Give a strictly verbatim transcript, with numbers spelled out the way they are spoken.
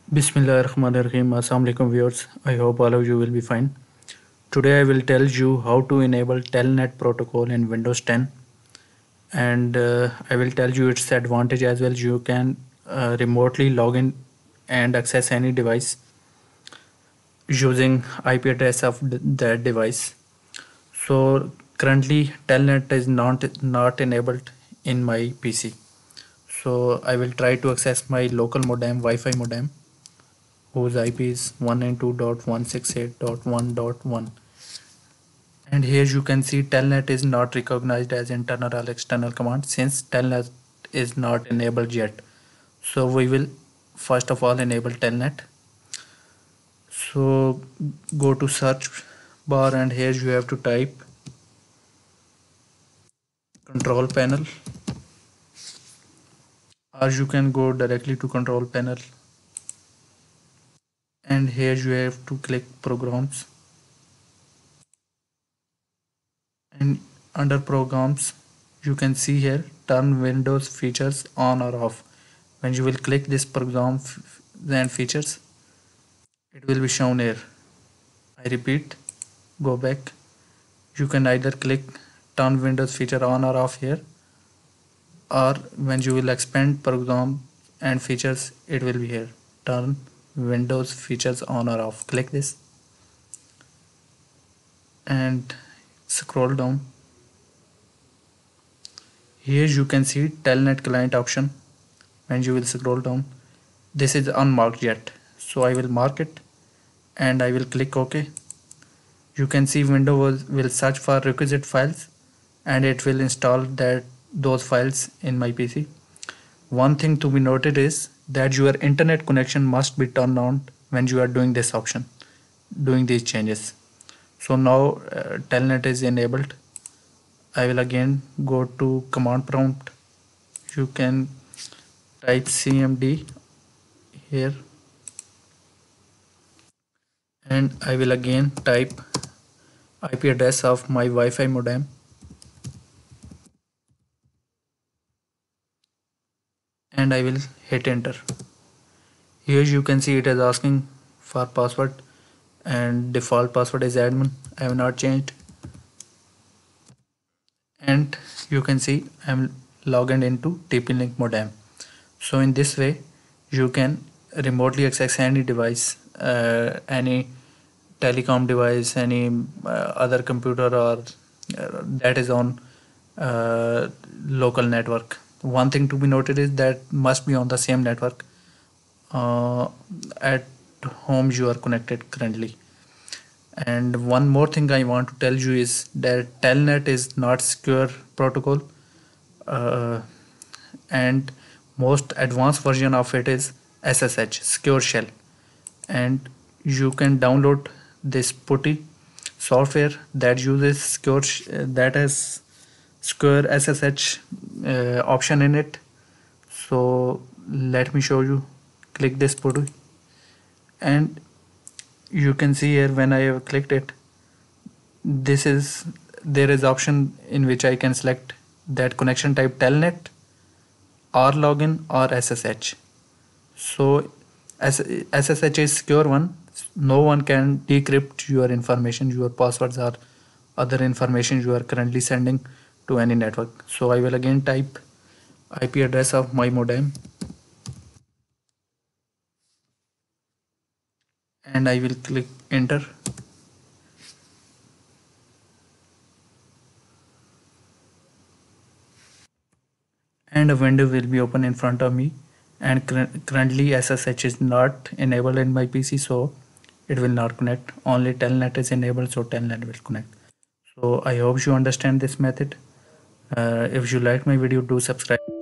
Bismillahirrahmanirrahim. Assalamu alaikum viewers. I hope all of you will be fine. Today I will tell you how to enable Telnet protocol in Windows ten, and uh, I will tell you its advantage as well. You can uh, remotely log in and access any device using I P address of th- that device. So currently Telnet is not not enabled in my P C. So I will try to access my local modem, Wi-Fi modem, whose I P is one ninety-two dot one sixty-eight dot one dot one. And here you can see Telnet is not recognized as internal or external command since Telnet is not enabled yet. So we will first of all enable Telnet. So go to search bar and here you have to type control panel, or you can go directly to control panel and here you have to click programs, and under programs you can see here turn Windows features on or off. When you will click this program and features, it will be shown here. I repeat, go back. You can either click turn Windows feature on or off here, or when you will expand program and features, it will be here, turn Windows features on or off. Click this and scroll down. Here you can see Telnet client option. When you will scroll down, this is unmarked yet, so I will mark it and I will click OK. You can see Windows will search for requisite files and it will install that those files in my P C. One thing to be noted is that your internet connection must be turned on when you are doing this option, doing these changes. So now uh, Telnet is enabled. I will again go to command prompt. You can type C M D here and I will again type I P address of my Wi-Fi modem, and I will hit enter. Here you can see it is asking for password and default password is admin. I have not changed, and you can see I am logged into T P Link modem. So in this way you can remotely access any device, uh, any telecom device, any uh, other computer or uh, that is on uh, local network. One thing to be noted is that must be on the same network uh, at home you are connected currently. And one more thing I want to tell you is that Telnet is not secure protocol, uh, and most advanced version of it is S S H, secure shell, and you can download this putty software that uses secure sh- uh, that has secure S S H uh, option in it. So let me show you. Click this putty and you can see here when I have clicked it, this is there is option in which I can select that connection type Telnet or login or S S H. So as S S H is secure one, no one can decrypt your information, your passwords or other information you are currently sending to any network. So I will again type I P address of my modem and I will click enter. And a window will be open in front of me, and cur- currently S S H is not enabled in my P C, so it will not connect. Only Telnet is enabled, so Telnet will connect. So I hope you understand this method. Uh, if you like my video, do subscribe.